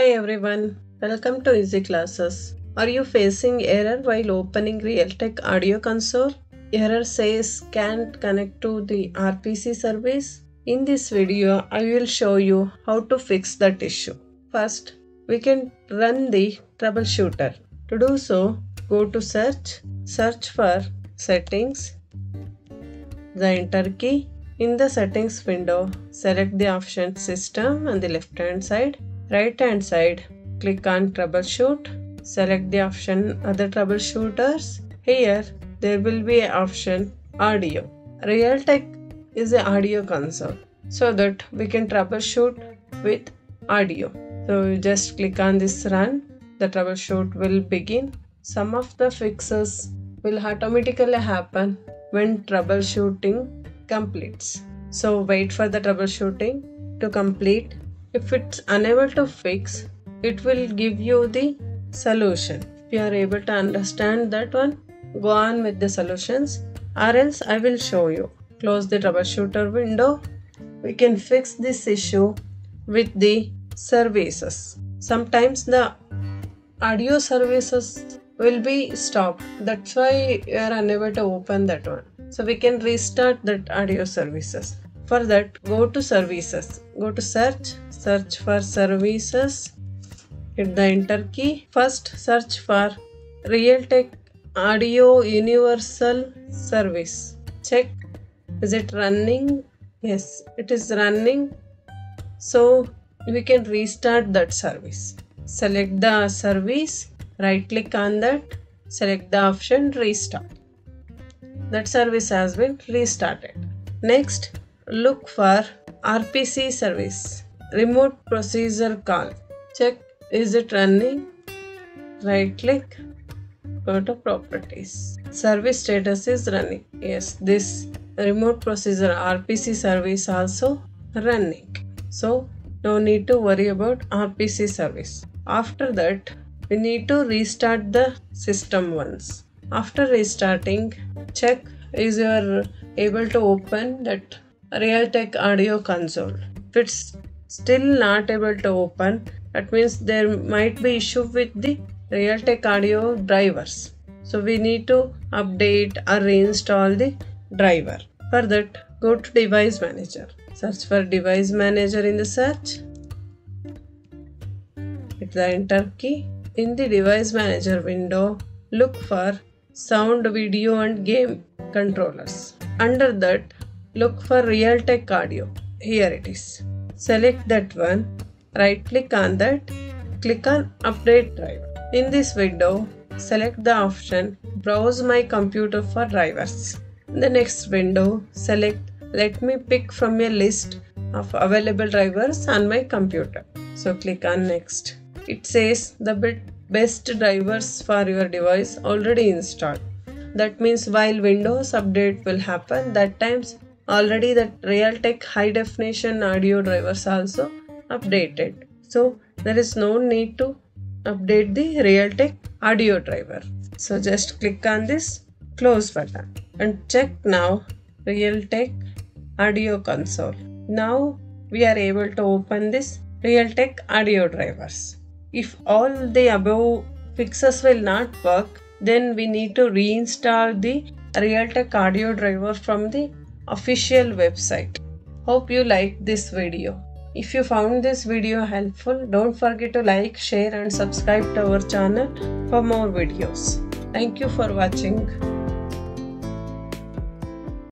Hi everyone, welcome to Easy Classes. Are you facing error while opening Realtek Audio Console? Error says can't connect to the RPC service. In this video, I will show you how to fix that issue. First, we can run the troubleshooter. To do so, go to search for Settings, the Enter key. In the Settings window, select the option System on the left hand side. Right hand side, click on Troubleshoot. Select the option Other Troubleshooters. Here, there will be an option Audio. Realtek is an audio console, so that we can troubleshoot with audio. So you just click on this Run. The troubleshoot will begin. Some of the fixes will automatically happen when troubleshooting completes. So wait for the troubleshooting to complete. If it's unable to fix, it will give you the solution. If you are able to understand that one, go on with the solutions, or else I will show you. Close the troubleshooter window. We can fix this issue with the services. Sometimes the audio services will be stopped. That's why you are unable to open that one. So we can restart that audio services. For that, go to Services. Go to Search for Services. Hit the Enter key. First, search for Realtek Audio Universal Service. Check, is it running? Yes, it is running. So we can restart that service. Select the service, right click on that, select the option Restart. That service has been restarted. Next, look for RPC service, Remote Procedure Call. Check, is it running? Right click, go to Properties. Service status is running. Yes, this Remote Procedure RPC service also running. So no need to worry about RPC service. After that, we need to restart the system once. After restarting, check is you able to open that Realtek Audio Console. If it's still not able to open, that means there might be issue with the Realtek Audio drivers. So we need to update or reinstall the driver. For that, go to Device Manager. Search for Device Manager in the search. Hit the Enter key. In the Device Manager window, look for Sound, Video and Game Controllers. Under that, look for Realtek Audio. Here it is. Select that one. Right click on that. Click on Update Driver. In this window, select the option Browse My Computer for Drivers. In the next window, select Let me pick from a list of available drivers on my computer. So click on Next. It says the best drivers for your device already installed. That means while Windows update will happen, that times already that Realtek High Definition audio drivers also updated. So there is no need to update the Realtek audio driver. So just click on this close button and check now Realtek Audio Console. Now we are able to open this Realtek audio drivers. If all the above fixes will not work, then we need to reinstall the Realtek audio driver from the official website. Hope you liked this video. If you found this video helpful, don't forget to like, share and subscribe to our channel for more videos. Thank you for watching.